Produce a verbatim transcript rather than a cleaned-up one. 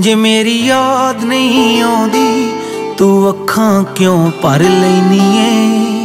जे मेरी याद नहीं आउंदी तू अखां क्यों भर लैनी है।